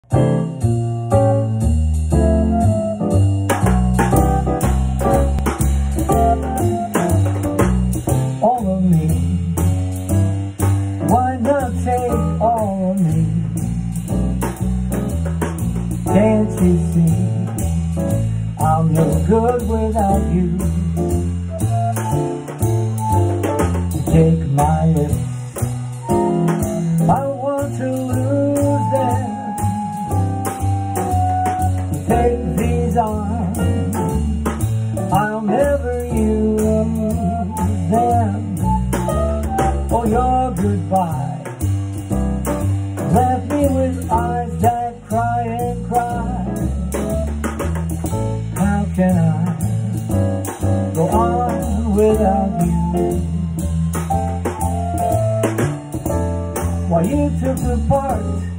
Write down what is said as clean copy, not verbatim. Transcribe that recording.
All of me, why not take all of me? Can't you see I'm no good without you? Take my lips, I want to lose them. Take these arms, I'll never use them. Oh, your goodbye left me with eyes that cry and cry. How can I go on without you? Why, you took the part